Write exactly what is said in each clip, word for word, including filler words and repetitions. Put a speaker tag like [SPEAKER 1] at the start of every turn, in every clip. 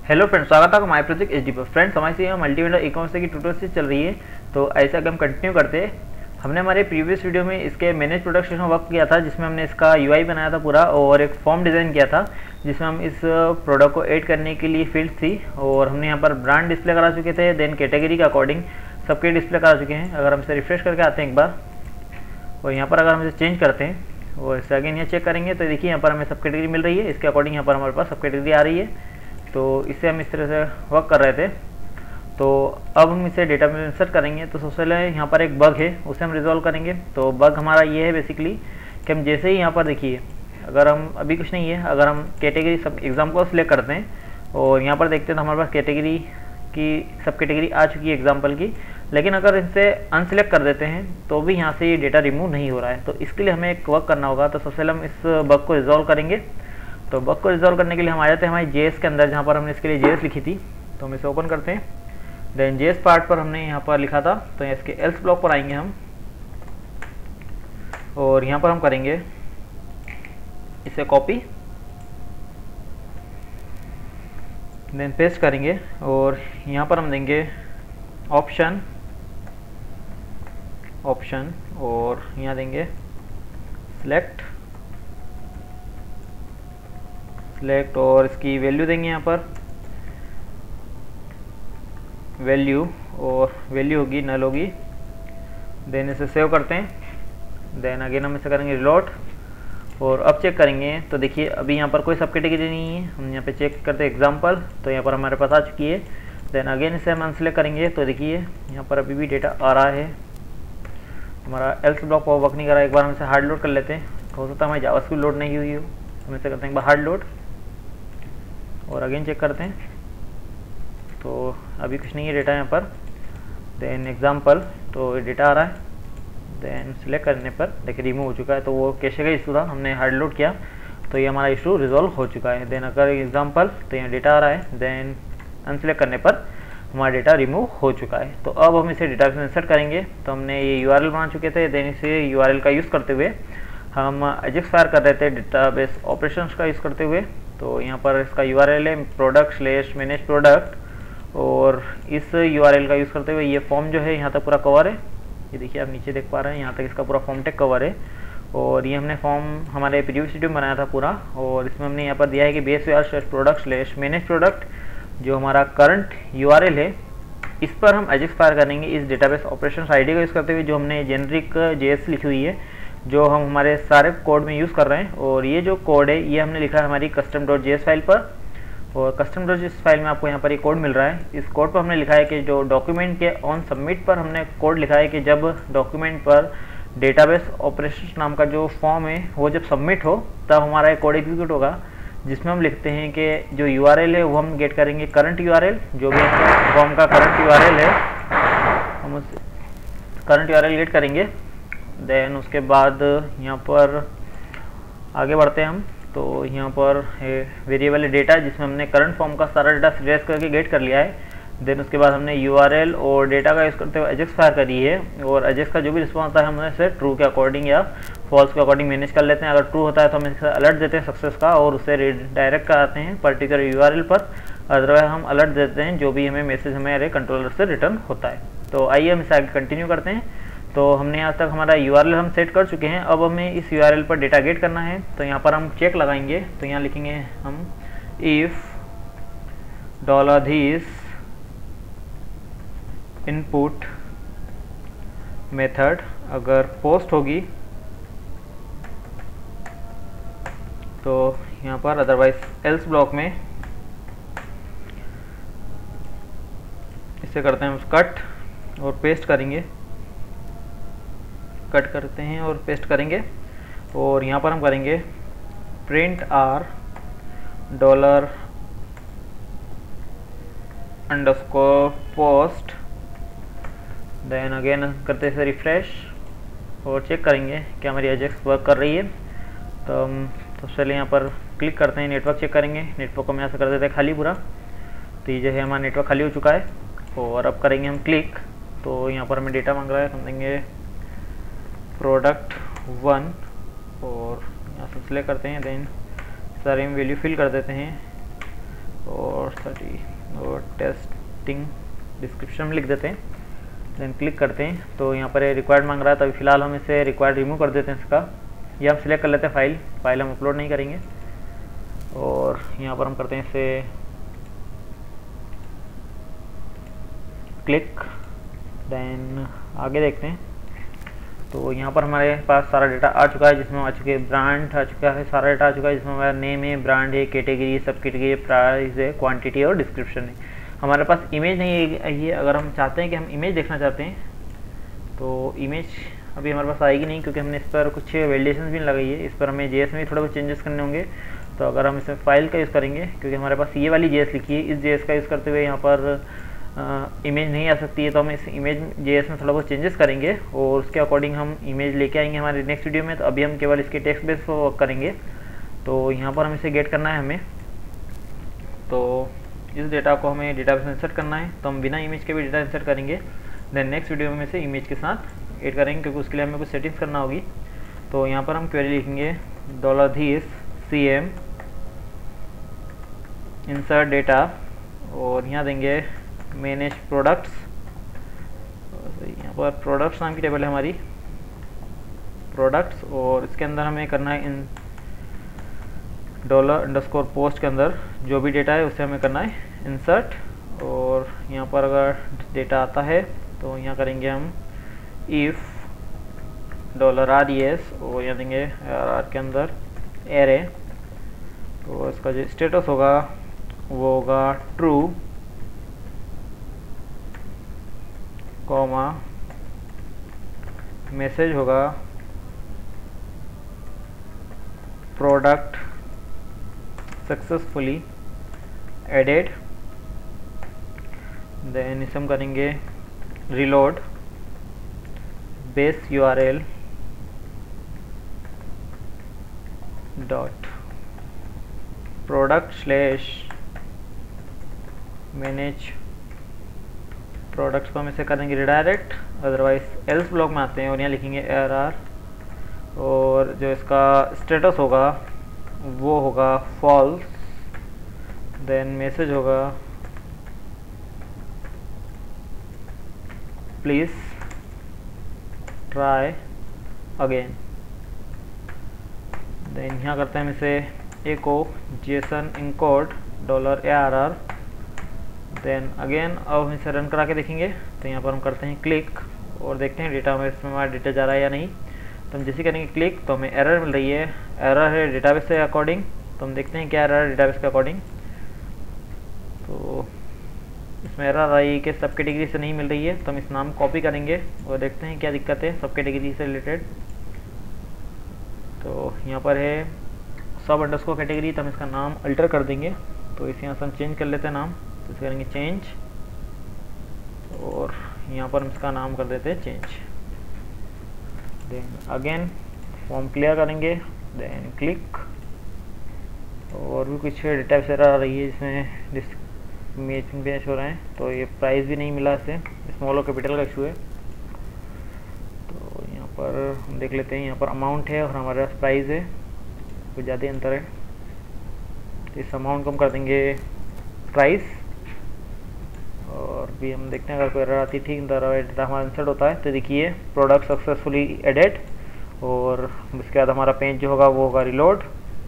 [SPEAKER 1] Hello friends, स्वागत है हमारे प्रोजेक्ट एच डी पर। फ्रेंड्स, हमारी से मल्टीमीडिया ई कॉमर्स की ट्यूटोरियल चल रही है, तो ऐसा अगर हम कंटिन्यू करते हैं। हमने हमारे प्रीवियस वीडियो में इसके मैनेज प्रोडक्ट सेक्शन में वर्क किया था, जिसमें हमने इसका यूआई बनाया था पूरा, और एक फॉर्म डिज़ाइन किया था जिसमें हम इस प्रोडक्ट को ऐड करने के लिए फील्ड थी, और हमने यहाँ पर ब्रांड डिस्प्ले करा चुके थे। देन कैटेगरी के अकॉर्डिंग सबके डिस्प्ले करा चुके हैं। अगर हम इसे रिफ्रेश करके आते हैं एक बार, और यहाँ पर अगर हम इसे चेंज करते हैं और इसे अगेन यहाँ चेक करेंगे, तो देखिए यहाँ पर हमें सब कैटेगरी मिल रही है। इसके अकॉर्डिंग यहाँ पर हमारे पास सब कैटेगरी आ रही है। तो इससे हम इस तरह से वर्क कर रहे थे। तो अब हम इसे डेटा में इंसर्ट करेंगे। तो सबसे पहले यहाँ पर एक बग है, उसे हम रिजॉल्व करेंगे। तो बग हमारा ये है बेसिकली कि हम जैसे ही यहाँ पर देखिए, अगर हम अभी कुछ नहीं है, अगर हम कैटेगरी सब एग्जाम को सिलेक्ट करते हैं और यहाँ पर देखते हैं तो हमारे पास कैटेगरी की सब कैटेगरी आ चुकी है एग्जाम्पल की। लेकिन अगर इनसे अनसिलेक्ट कर देते हैं तो भी यहाँ से ये डेटा रिमूव नहीं हो रहा है। तो इसके लिए हमें एक वर्क करना होगा। तो सबसे पहले हम इस बग को रिजॉल्व करेंगे। तो बग को रिजॉल्व करने के लिए हम आ जाते हैं हमारे जेएस के अंदर, जहाँ पर हमने इसके लिए जेएस लिखी थी। तो हम इसे ओपन करते हैं। देन जेएस पार्ट पर हमने यहाँ पर लिखा था, तो इसके एल्स ब्लॉक पर आएंगे हम, और यहाँ पर हम करेंगे इसे कॉपी, देन पेस्ट करेंगे, और यहाँ पर हम देंगे ऑप्शन ऑप्शन और यहाँ देंगे सिलेक्ट सिलेक्ट और इसकी वैल्यू देंगे यहाँ पर वैल्यू, और वैल्यू होगी नल होगी। देन इसे सेव करते हैं। देन अगेन हम इसे करेंगे रिलोड, और अब चेक करेंगे तो देखिए अभी यहाँ पर कोई सब कैटेगरी नहीं है। हम यहाँ पे चेक करते हैं एग्जाम्पल, तो यहाँ पर हमारे पास आ चुकी है। देन अगेन इसे हम अनसेलेक्ट करेंगे, तो देखिए यहाँ पर अभी भी डेटा आ रहा है। हमारा एल्स ब्लॉक पर वर्क नहीं कर रहा है। एक बार हम इसे हार्ड लोड कर लेते हैं, हो सकता है हमारी जावास्क्रिप्ट लोड नहीं हुई हो। हम इसे करते हैं एक बार हार्ड लोड, और अगेन चेक करते हैं तो अभी कुछ नहीं है डेटा यहाँ पर। देन एग्जाम्पल, तो डेटा आ रहा है। देन सिलेक्ट करने पर देखिए रिमूव हो चुका है। तो वो कैसे का इशू था, हमने हार्ड लोड किया तो ये हमारा इशू रिजॉल्व हो चुका है। देन अगर एग्जाम्पल, तो यहाँ डेटा आ रहा है। देन अनसिलेक्ट करने पर हमारा डेटा रिमूव हो चुका है। तो अब हम इसे डेटा में इंसर्ट करेंगे। तो हमने ये यूआरएल बना चुके थे। देन इसे यूआरएल का यूज़ करते हुए हम एजेक्स फायर कर रहे थे डेटाबेस ऑपरेशंस का यूज़ करते हुए। तो यहाँ पर इसका यूआरएल है प्रोडक्ट स्लैश मैनेज प्रोडक्ट, और इस यूआरएल का यूज़ करते हुए ये फॉर्म जो है यहाँ तक पूरा कवर है। ये देखिए आप नीचे देख पा रहे हैं, यहाँ तक इसका पूरा फॉर्म टेक कवर है। और ये हमने फॉर्म हमारे प्रीवियस वीडियो में बनाया था पूरा, और इसमें हमने यहाँ पर दिया है कि base URL slash product slash manage product, जो हमारा करंट यूआरएल है, इस पर हम एजेक्स फायर करेंगे इस डेटाबेस ऑपरेशंस आईडी का यूज़ करते हुए, जो हमने जेनरिक जेएस लिखी हुई है, जो हम हमारे सारे कोड में यूज़ कर रहे हैं। और ये जो कोड है ये हमने लिखा है हमारी कस्टम डॉट जेएस फाइल पर, और कस्टम डॉट जेएस फाइल में आपको यहाँ पर ये कोड मिल रहा है। इस कोड पर हमने लिखा है कि जो डॉक्यूमेंट के ऑन सबमिट पर हमने कोड लिखा है कि जब डॉक्यूमेंट पर डेटाबेस ऑपरेशंस नाम का जो फॉर्म है वो जब सबमिट हो, तब हमारा ये कोड एग्जीक्यूट होगा, जिसमें हम लिखते हैं कि जो यूआरएल है वो हम गेट करेंगे करंट यूआरएल, जो भी फॉर्म का करंट यूआरएल है हम उस करंट यूआरएल गेट करेंगे। देन उसके बाद यहाँ पर आगे बढ़ते हैं हम। तो यहाँ पर वेरिएबल डेटा, जिसमें हमने करंट फॉर्म का सारा डेटा सिलेक्ट करके गेट कर लिया है। देन उसके बाद हमने यूआरएल और डेटा का यूज़ करते हुए एजेक्स फायर करी है, और एजेक्स का जो भी रिस्पॉन्स आता है हम इसे ट्रू के अकॉर्डिंग या फॉल्स के अकॉर्डिंग मैनेज कर लेते हैं। अगर ट्रू होता है तो हम इसे अलर्ट देते हैं सक्सेस का, और उसे डायरेक्ट कराते हैं पर्टिकुलर यूआरएल पर। अदरवाइज हम अलर्ट देते हैं जो भी हमें मैसेज हमारे कंट्रोलर से रिटर्न होता है। तो आइए हम इसे आगे कंटिन्यू करते हैं। तो हमने यहाँ तक हमारा यूआरएल हम सेट कर चुके हैं। अब हमें इस यूआरएल पर डेटा गेट करना है। तो यहाँ पर हम चेक लगाएंगे। तो यहाँ लिखेंगे हम if dollar this input method अगर पोस्ट होगी तो यहाँ पर, अदरवाइज एल्स ब्लॉक में इसे करते हैं कट और पेस्ट करेंगे, कट करते हैं और पेस्ट करेंगे। और यहाँ पर हम करेंगे print R dollar underscore post. Then again करते हैं रिफ्रेश और चेक करेंगे कि हमारी एजेक्स वर्क कर रही है। तो हम तो चलिए यहाँ पर क्लिक करते हैं, नेटवर्क चेक करेंगे। नेटवर्क को हम यहाँ से कर देते हैं खाली पूरा। तो ये जो है हमारा नेटवर्क खाली हो चुका है। और अब करेंगे हम क्लिक। तो यहाँ पर हमें डेटा मांग रहा है, हम देंगे प्रोडक्ट वन, और यहाँ से सिलेक्ट करते हैं। देन सारे में वैल्यू फिल कर देते हैं, और थर्टी और टेस्टिंग डिस्क्रिप्शन में लिख देते हैं, देन क्लिक करते हैं। तो यहाँ पर रिक्वायर्ड मांग रहा है, तो अभी फिलहाल हम इसे रिक्वायर्ड रिमूव कर देते हैं इसका। ये हम सिलेक्ट कर लेते हैं फाइल फाइल हम अपलोड नहीं करेंगे, और यहाँ पर हम करते हैं इसे क्लिक, देन आगे देखते हैं। तो यहाँ पर हमारे पास सारा डेटा आ चुका है, जिसमें आ चुके ब्रांड आ चुका है, सारा डेटा आ चुका है, जिसमें हमारा नेम है, ब्रांड है, कैटेगरी, सब कैटेगरी, प्राइस है, क्वांटिटी और डिस्क्रिप्शन है। हमारे पास इमेज नहीं है ये, अगर हम चाहते हैं कि हम इमेज देखना चाहते हैं तो इमेज अभी हमारे पास आएगी नहीं, क्योंकि हमने इस पर कुछ वैलिडेशन भी लगाई है। इस पर हमें जेएस में भी थोड़े बहुत चेंजेस करने होंगे। तो अगर हम इसमें फाइल का यूज़ करेंगे, क्योंकि हमारे पास ये वाली जेएस लिखी है, इस जेएस का यूज़ करते हुए यहाँ पर इमेज नहीं आ सकती है, तो हम इस इमेज जेएस में थोड़ा बहुत चेंजेस करेंगे और उसके अकॉर्डिंग हम इमेज लेके आएंगे हमारे नेक्स्ट वीडियो में। तो अभी हम केवल इसके टेक्स्ट बेस पर वर्क करेंगे। तो यहाँ पर हम इसे गेट करना है हमें, तो इस डेटा को हमें डेटाबेस में इंसर्ट करना है। तो हम बिना इमेज के भी डेटा इंसर्ट करेंगे, देन नेक्स्ट वीडियो में इसे इमेज के साथ ऐड करेंगे, क्योंकि उसके लिए हमें कुछ सेटिंग्स करना होगी। तो यहाँ पर हम क्वेरी लिखेंगे dollar this C M insert data, और यहाँ देंगे मैनेज प्रोडक्ट्स। यहाँ पर प्रोडक्ट्स नाम की टेबल है हमारी, प्रोडक्ट्स, और इसके अंदर हमें करना है इन डॉलर अंडरस्कोर पोस्ट के अंदर जो भी डेटा है उसे हमें करना है इंसर्ट। और यहाँ पर अगर डेटा आता है तो यहाँ करेंगे हम if dollar R E S, और यहाँ देंगे आर आर के अंदर एरे। तो इसका जो स्टेटस होगा वो होगा ट्रू, कॉमा मैसेज होगा प्रोडक्ट सक्सेसफुली एडेड। देन इसे हम करेंगे reload base U R L dot product slash manage products को हम इसे करेंगे रिडायरेक्ट, अदरवाइज एल्स ब्लॉक में आते हैं और यहाँ लिखेंगे एर आर, और जो इसका स्टेटस होगा वो होगा फॉल्स। देन मैसेज होगा प्लीज़ ट्राई अगेन। देन यहाँ करते हैं हम इसे echo JSON encode dollar A R R. Then again अब हम इसे रन करा के देखेंगे। तो यहाँ पर हम करते हैं क्लिक और देखते हैं डेटा में इसमें हमारा डेटा जा रहा है या नहीं। तो हम जैसे करेंगे क्लिक तो हमें एरर मिल रही है, एरर है डेटाबेस के अकॉर्डिंग। तो हम देखते हैं क्या एरर है डेटाबेस के अकॉर्डिंग। तो इसमें एरर आई कि सब कैटेगरी से नहीं मिल रही है। तो हम इस नाम कॉपी करेंगे और देखते हैं क्या दिक्कत है सब कैटेगरी से रिलेटेड। तो यहाँ पर है सब अंडरस्कोर कैटेगरी, तो हम इसका नाम अल्टर कर देंगे। तो इसे यहाँ से हम चेंज कर लेते हैं नाम, तो इसे करेंगे चेंज और यहाँ पर हम इसका नाम कर देते हैं change. Then again form clear करेंगे, देन क्लिक। और भी कुछ डेटा से आ रही है जिसमें मैचिंग भी हो रहा है। तो ये प्राइस भी नहीं मिला इसे, स्मॉल और कैपिटल का इशू है। तो यहाँ पर हम देख लेते हैं, यहाँ पर अमाउंट है और हमारे पास प्राइस है, कुछ ज़्यादा अंतर है। तो इस अमाउंट को हम कर देंगे प्राइस। और भी हम देखते हैं अगर कोई एरर आती है, ठीक डेटा हमारा इंसर्ट होता है। तो देखिए प्रोडक्ट सक्सेसफुली एडेड, और उसके बाद हमारा पेज जो होगा वो होगा रिलोड।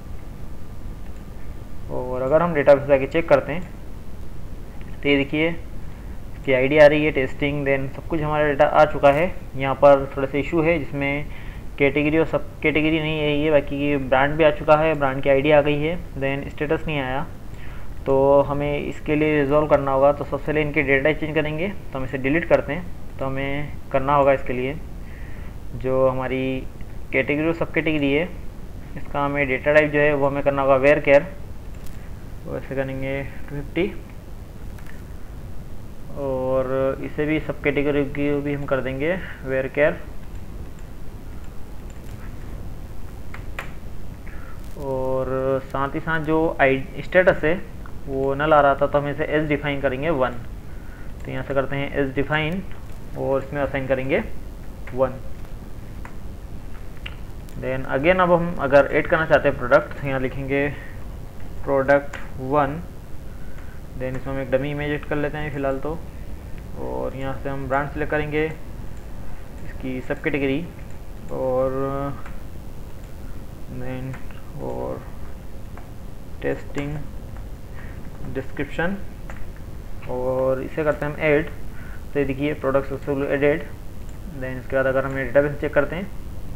[SPEAKER 1] और अगर हम डेटाबेस जाके चेक करते हैं तो ये देखिए इसकी आईडी आ रही है, टेस्टिंग, देन सब कुछ हमारा डेटा आ चुका है। यहाँ पर थोड़ा सा इशू है जिसमें कैटेगरी और सब कैटेगरी नहीं है ये, बाकी ब्रांड भी आ चुका है, ब्रांड की आईडी आ गई है, देन स्टेटस नहीं आया। तो हमें इसके लिए रिजॉल्व करना होगा। तो सबसे पहले इनके डेटा चेंज करेंगे। तो हम इसे डिलीट करते हैं। तो हमें करना होगा इसके लिए जो हमारी कैटेगरी और सब कैटेगरी है, इसका हमें डेटा टाइप जो है वो हमें करना होगा वेयर केयर। तो ऐसे करेंगे टू फिफ्टी, और इसे भी सब कैटेगरी की भी हम कर देंगे वेयर केयर। और साथ ही साथ जो आई स्टेटस है वो नल आ रहा था, तो हम इसे एस डिफाइन करेंगे वन। तो यहाँ से करते हैं एस डिफाइन और इसमें असाइन करेंगे वन। देन अगेन अब हम अगर ऐड करना चाहते हैं प्रोडक्ट, तो यहाँ लिखेंगे प्रोडक्ट वन देन इसमें हम एक डमी इमेज एड कर लेते हैं फ़िलहाल तो, और यहाँ से हम ब्रांड सेलेक्ट करेंगे, इसकी सब कैटेगरी और देन और टेस्टिंग डिस्क्रिप्शन, और इसे करते हैं हम ऐड। तो ये देखिए प्रोडक्ट सक्सेसफुल एडेड। देन इसके बाद अगर हम डेटाबेस चेक करते हैं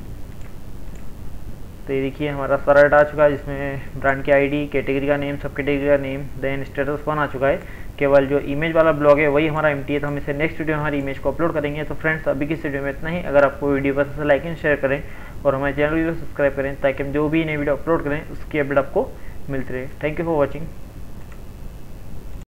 [SPEAKER 1] तो ये देखिए हमारा सारा डाटा आ चुका है, जिसमें ब्रांड की आईडी, कैटेगरी का नेम, सब कैटेगरी का नेम, देन स्टेटस वन आ चुका है। केवल जो इमेज वाला ब्लॉग है वही हमारा एम्प्टी है, तो हम इसे नेक्स्ट वीडियो में हमारी इमेज को अपलोड करेंगे। तो फ्रेंड्स अभी की वीडियो में इतना ही। अगर आपको वीडियो पसंद है लाइक एंड शेयर करें और हमारे चैनल को सब्सक्राइब करें, ताकि हम जो भी नई वीडियो अपलोड करें उसकी अपडेट आपको मिलती रहे। Thank you for watching.